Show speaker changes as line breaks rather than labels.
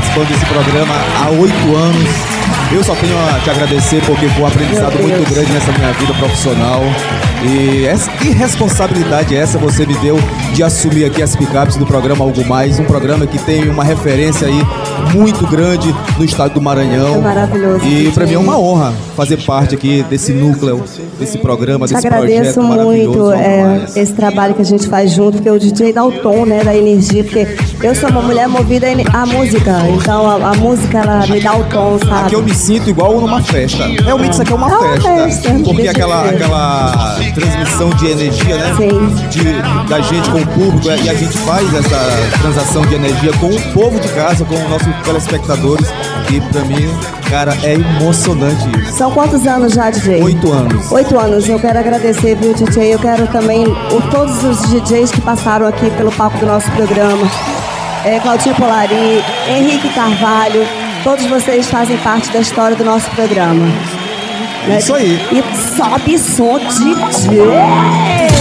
participando desse programa há 8 anos. Eu só tenho a te agradecer porque foi um aprendizado muito grande nessa minha vida profissional. E que responsabilidade essa você me deu de assumir aqui as picapes do programa Algo Mais, um programa que tem uma referência aí muito grande no estado do Maranhão.
É maravilhoso.
E para mim é uma honra fazer parte aqui desse núcleo, desse programa, desse projeto maravilhoso.
Agradeço muito esse trabalho que a gente faz junto, porque o DJ dá o tom, né, da energia, porque eu sou uma mulher movida à música, então a música ela me dá o tom, sabe?
Aqui eu me sinto igual numa festa. Realmente isso aqui é uma festa. Porque aquela transmissão de energia, né? Da gente com o público, e a gente faz essa transação de energia com o povo de casa, com os nossos telespectadores, e pra mim, cara, é emocionante isso.
São quantos anos já, DJ?
8 anos.
8 anos. Eu quero agradecer, viu, DJ? Eu quero também todos os DJs que passaram aqui pelo palco do nosso programa. Claudinho Polari, Henrique Carvalho, todos vocês fazem parte da história do nosso programa.
É isso aí.
E sobe som, DJ!